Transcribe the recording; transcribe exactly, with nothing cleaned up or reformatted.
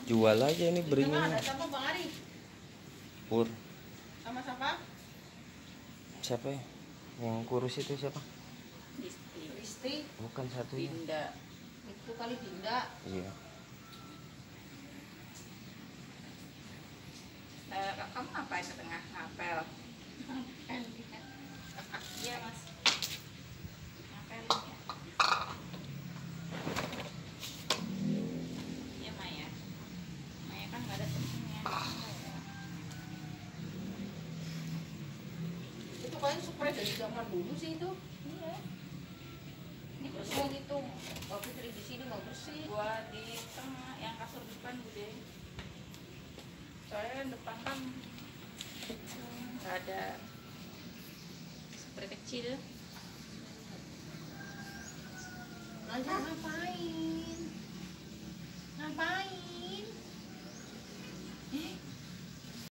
Jual aja ini Sama beringin. ada sama Bang Ari. Pur. Sama siapa? Siapa ya? Yang kurus itu siapa? Risti. Risti. Bukan satunya. Dinda. Itu kali Dinda. Iya. Eh, kamu ngapain di tengah ngapel? Iya mas. Ngapelin ya. Iya Maya. Maya kan nggak ada temennya. Itu kayaknya spray dari zaman dulu sih itu. Iya. Ini bersih gitu. Gak putri di sini nggak bersih. Gua di tengah yang kasur depan bude. Soalnya depan kan nggak ada spray kecil. Ngajar ngapain?